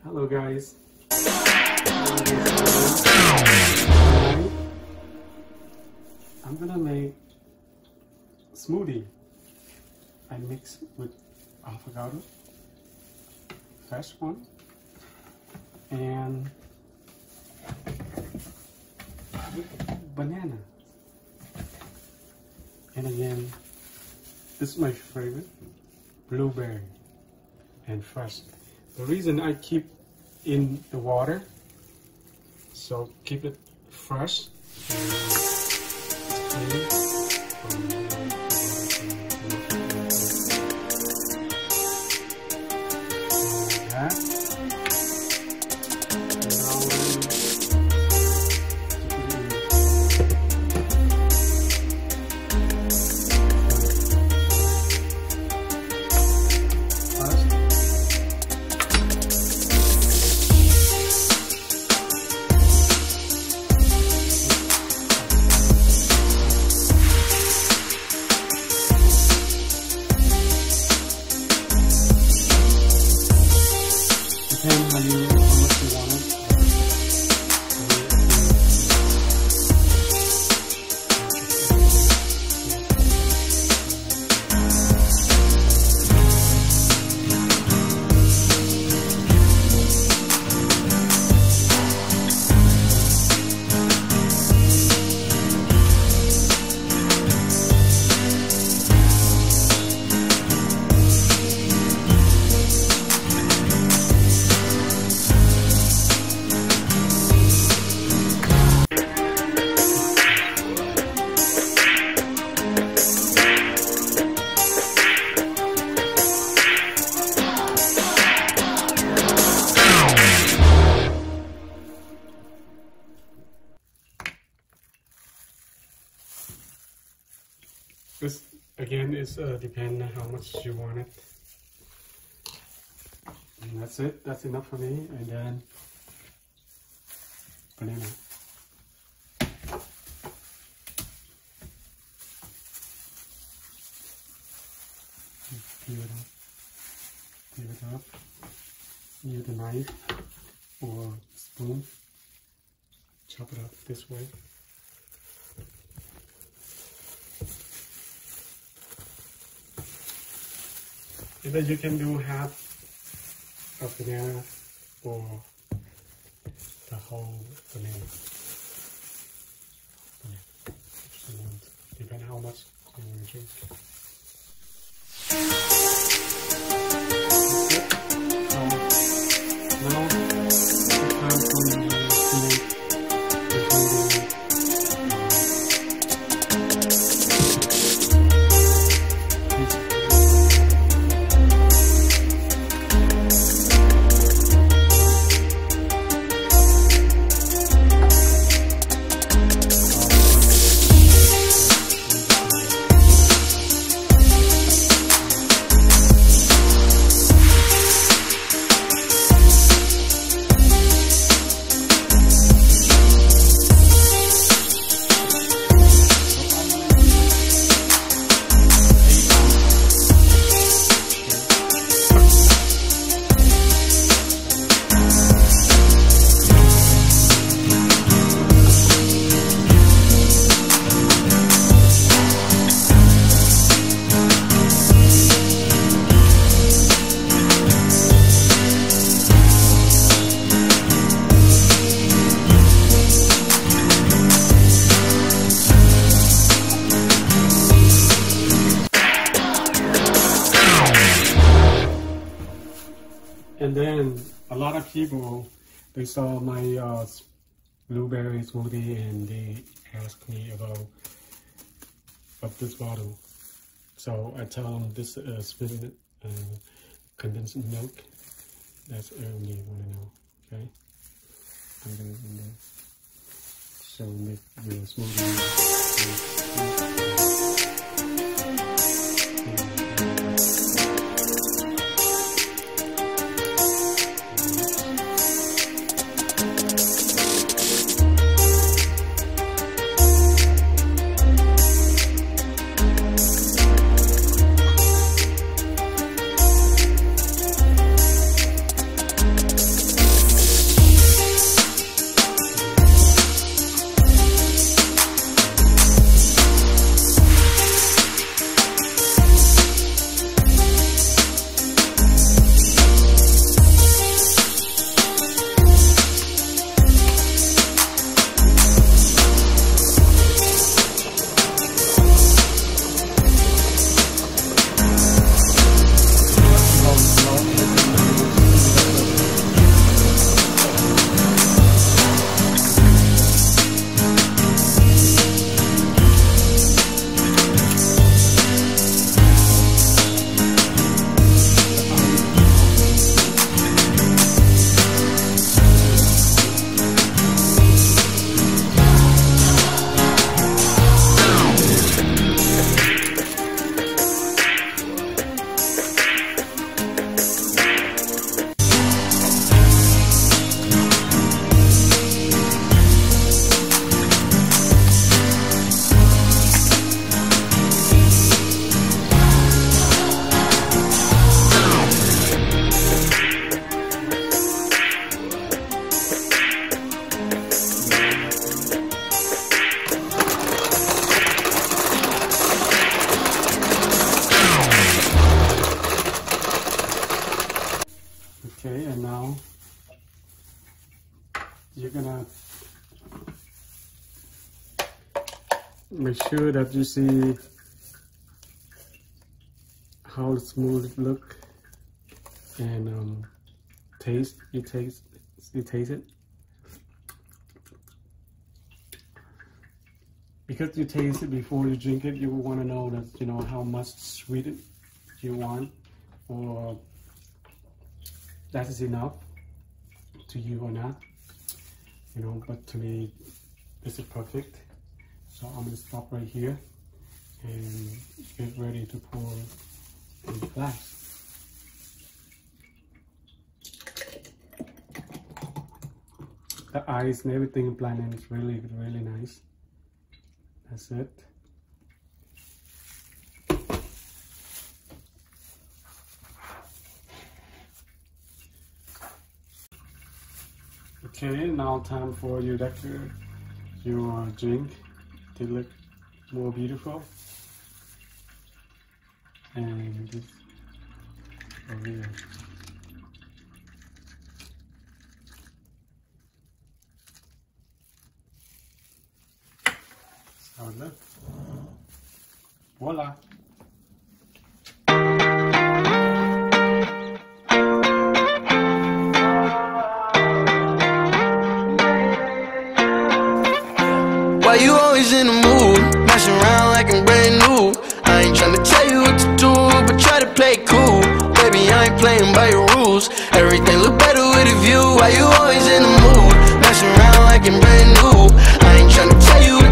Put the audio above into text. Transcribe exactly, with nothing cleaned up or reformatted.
Hello guys. I'm gonna make smoothie. I mix with avocado, fresh one, and with banana. And again, this is my favorite, blueberry and fresh. The reason I keep in the water, so keep it fresh. Depends on you, how much you want it. This again is uh, depend on how much you want it. And that's it. That's enough for me. And then banana. Peel it up. Peel it up. Use a knife or spoon. Chop it up this way. And then you can do half of banana or the whole banana. Depending how much you want to drink. So now it's time for me to make And then a lot of people, they saw my uh, blueberry smoothie and they asked me about, about this bottle. So I tell them this uh, spin, uh, condensed milk. That's all you want to know. Okay, I'm gonna in there. So make your smoothie. Okay, and now you're gonna make sure that you see how smooth it look, and um, taste. You taste. You taste it. Because you taste it before you drink it, you will want to know that you know how much sweet you want, or that is enough to you or not. You know, but to me, this is perfect. So I'm gonna stop right here and get ready to pour in the glass. The ice and everything blending is really, really nice. That's it. Okay, now time for you decor your drink to look more beautiful. And this over here. How it looks. Voila! Why you always in the mood? Messing around like I'm brand new. I ain't tryna tell you what to do, but try to play cool. Baby, I ain't playing by your rules. Everything look better with a view. Why you always in the mood? Messing around like I'm brand new. I ain't tryna tell you what